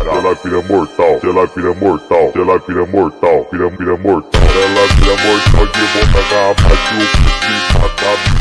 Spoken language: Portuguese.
ela vira mortal, ela vira mortal, ela vira mortal, vira mortal. Ela vira mortal de boca, garrafa de uísque,